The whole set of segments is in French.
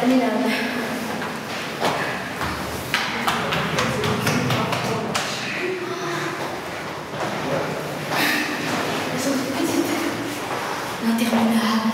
Milan. Elles sont toutes petites. Interminables.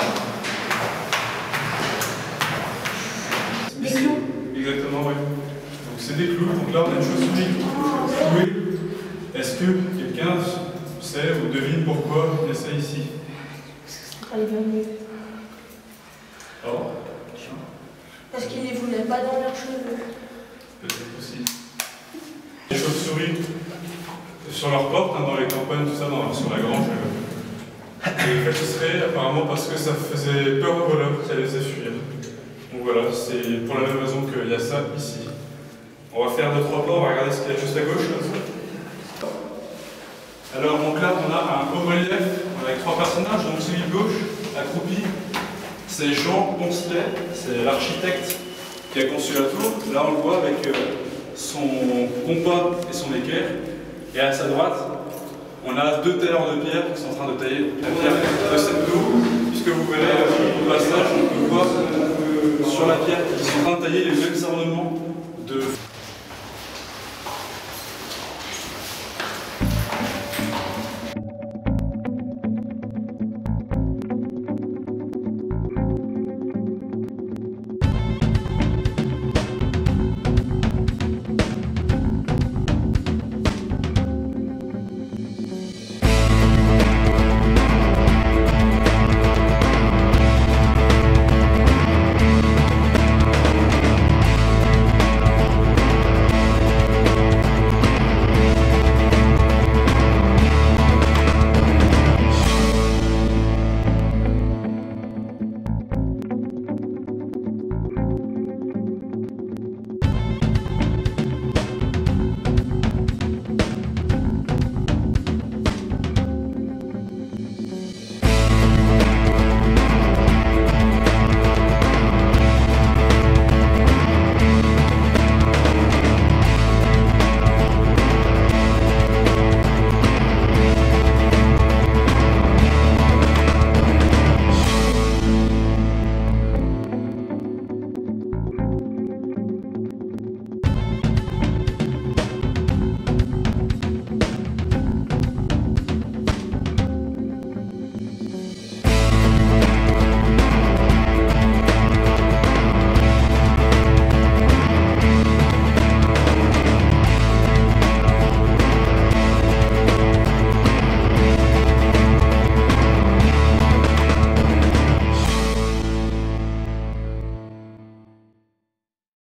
Des clous. Exactement, oui. Donc c'est des clous. Donc là, on a une chauve-souris clouée. Est-ce que quelqu'un sait ou devine pourquoi il y a ça ici? C'était pas les bienvenus. Alors, Parce qu'ils les voulaient pas dans leurs cheveux. peut-être aussi. Les chauves-souris sur leur porte, hein, dans les campagnes, tout ça, sur la grange. Et en fait, ce serait apparemment parce que ça faisait peur aux voleurs, ça les faisait fuir. Donc voilà, c'est pour la même raison qu'il y a ça ici. On va faire 2-3 pas, on va regarder ce qu'il y a juste à gauche. Alors donc là, on a un haut relief avec 3 personnages. Donc celui de gauche, accroupi, c'est Jean Poncelet, c'est l'architecte qui a conçu la tour. Là, on le voit avec son compas et son équerre. Et à sa droite, on a 2 tailleurs de pierre qui sont en train de tailler la pierre de cette tour. Puisque vous verrez au passage, on peut voir sur la pierre qu'ils sont en train de tailler les mêmes ornements